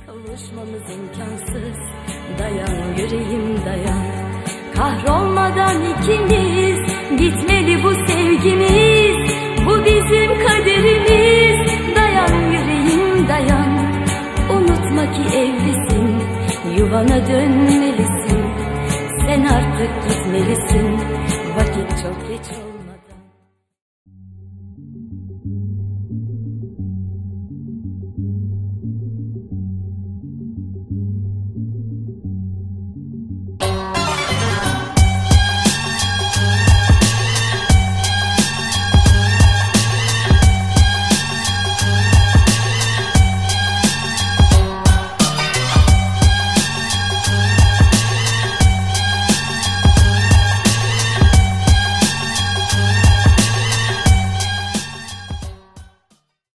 Kavuşmamız imkansız. Dayan yüreğim dayan. Kahrolmadan ikimiz, bitmeli bu sevgimiz. Bu bizim kaderimiz. Dayan yüreğim dayan. Unutma ki evlisin, yuvana dönmelisin. Sen artık gitmelisin, vakit çok geç oldu.